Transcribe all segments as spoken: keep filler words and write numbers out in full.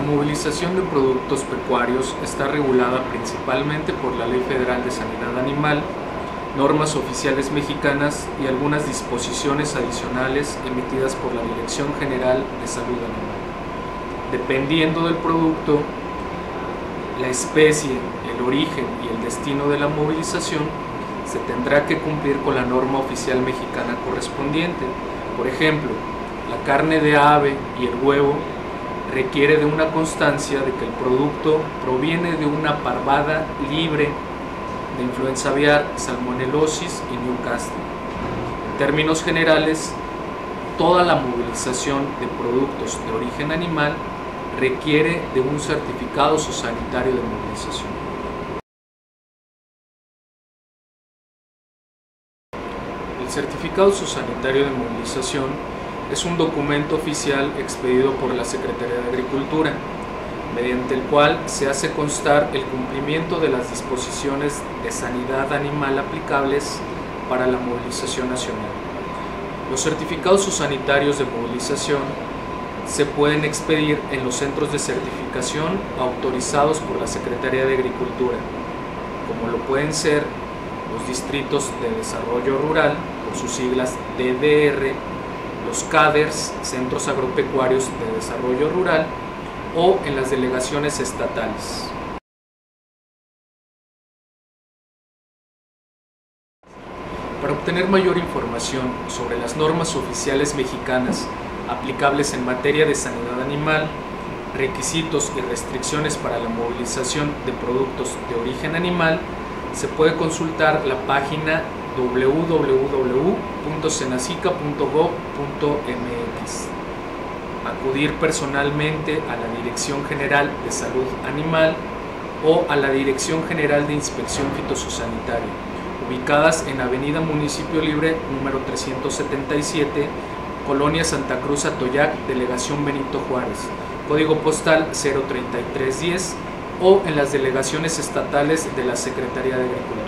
movilización de productos pecuarios está regulada principalmente por la Ley Federal de Sanidad Animal, normas oficiales mexicanas y algunas disposiciones adicionales emitidas por la Dirección General de Salud Animal. Dependiendo del producto, la especie, el origen y el destino de la movilización, se tendrá que cumplir con la norma oficial mexicana correspondiente. Por ejemplo, la carne de ave y el huevo requiere de una constancia de que el producto proviene de una parvada libre de influenza aviar, salmonelosis y Newcastle. En términos generales, toda la movilización de productos de origen animal requiere de un certificado zoosanitario de movilización. El certificado zoosanitario de movilización es un documento oficial expedido por la Secretaría de Agricultura, mediante el cual se hace constar el cumplimiento de las disposiciones de sanidad animal aplicables para la movilización nacional. Los certificados zoosanitarios de movilización se pueden expedir en los centros de certificación autorizados por la Secretaría de Agricultura, como lo pueden ser los distritos de desarrollo rural, por sus siglas D D R, los C A D E R S, Centros Agropecuarios de Desarrollo Rural, o en las delegaciones estatales. Para obtener mayor información sobre las normas oficiales mexicanas aplicables en materia de sanidad animal, requisitos y restricciones para la movilización de productos de origen animal, se puede consultar la página w w w punto senacica punto gob punto m x, acudir personalmente a la Dirección General de Salud Animal o a la Dirección General de Inspección Fitosanitaria, ubicadas en Avenida Municipio Libre número trescientos setenta y siete, Colonia Santa Cruz Atoyac, Delegación Benito Juárez, código postal cero treinta y tres diez, o en las delegaciones estatales de la Secretaría de Agricultura.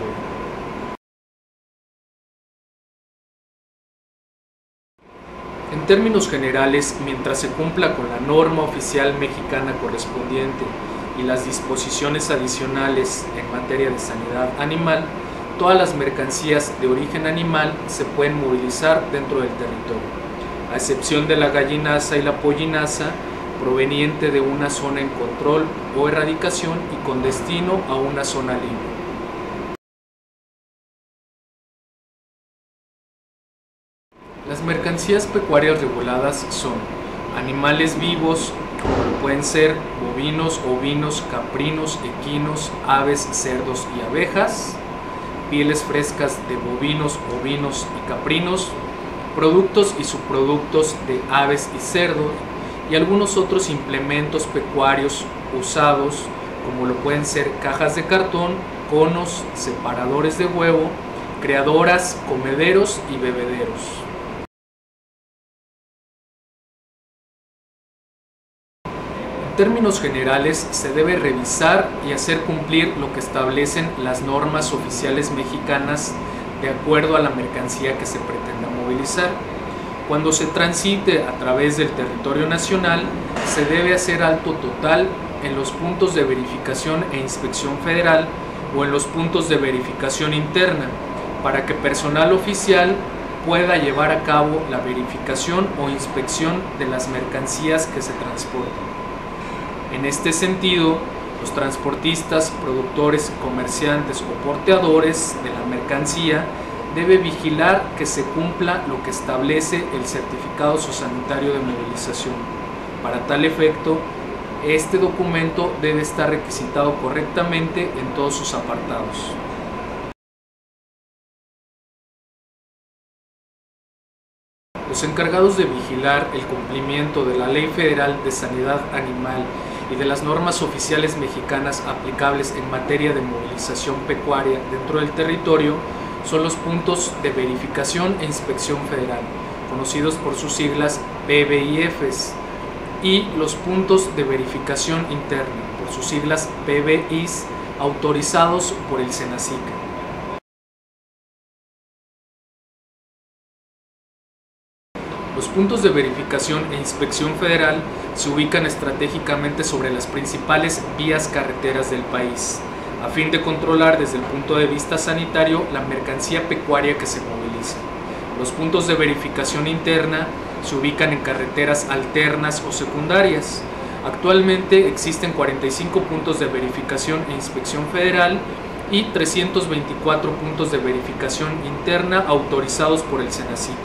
En términos generales, mientras se cumpla con la norma oficial mexicana correspondiente y las disposiciones adicionales en materia de sanidad animal, todas las mercancías de origen animal se pueden movilizar dentro del territorio, a excepción de la gallinaza y la pollinaza, proveniente de una zona en control o erradicación y con destino a una zona libre. Las mercancías pecuarias reguladas son animales vivos, como pueden ser bovinos, ovinos, caprinos, equinos, aves, cerdos y abejas, pieles frescas de bovinos, ovinos y caprinos, productos y subproductos de aves y cerdos, y algunos otros implementos pecuarios usados, como lo pueden ser cajas de cartón, conos, separadores de huevo, criadoras, comederos y bebederos. En términos generales, se debe revisar y hacer cumplir lo que establecen las normas oficiales mexicanas de acuerdo a la mercancía que se pretenda movilizar. Cuando se transite a través del territorio nacional, se debe hacer alto total en los puntos de verificación e inspección federal o en los puntos de verificación interna, para que personal oficial pueda llevar a cabo la verificación o inspección de las mercancías que se transportan. En este sentido, los transportistas, productores, comerciantes o porteadores de la mercancía debe vigilar que se cumpla lo que establece el certificado zoosanitario de movilización. Para tal efecto, este documento debe estar requisitado correctamente en todos sus apartados. Los encargados de vigilar el cumplimiento de la Ley Federal de Sanidad Animal y de las normas oficiales mexicanas aplicables en materia de movilización pecuaria dentro del territorio son los puntos de verificación e inspección federal, conocidos por sus siglas P B I Fs, y los puntos de verificación interna, por sus siglas P B Is, autorizados por el Los puntos de verificación e inspección federal se ubican estratégicamente sobre las principales vías carreteras del país, a fin de controlar desde el punto de vista sanitario la mercancía pecuaria que se moviliza. Los puntos de verificación interna se ubican en carreteras alternas o secundarias. Actualmente existen cuarenta y cinco puntos de verificación e inspección federal y trescientos veinticuatro puntos de verificación interna autorizados por el SENACICA.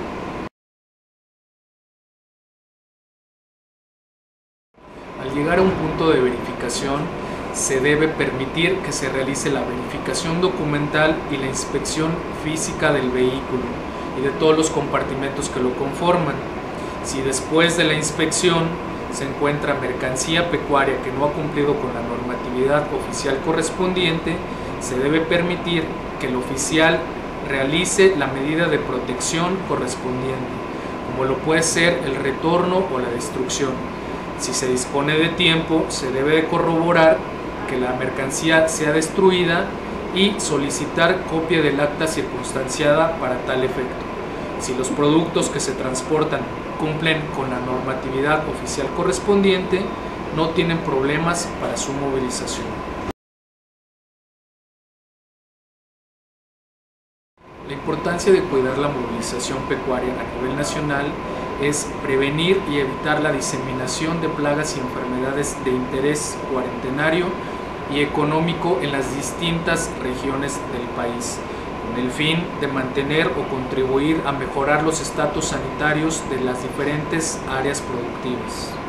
Al llegar a un punto de verificación, se debe permitir que se realice la verificación documental y la inspección física del vehículo y de todos los compartimentos que lo conforman. Si después de la inspección se encuentra mercancía pecuaria que no ha cumplido con la normatividad oficial correspondiente, se debe permitir que el oficial realice la medida de protección correspondiente, como lo puede ser el retorno o la destrucción. Si se dispone de tiempo, se debe de corroborar que la mercancía sea destruida y solicitar copia del acta circunstanciada para tal efecto. Si los productos que se transportan cumplen con la normatividad oficial correspondiente, no tienen problemas para su movilización. La importancia de cuidar la movilización pecuaria a nivel nacional es prevenir y evitar la diseminación de plagas y enfermedades de interés cuarentenario y económico en las distintas regiones del país, con el fin de mantener o contribuir a mejorar los estatus sanitarios de las diferentes áreas productivas.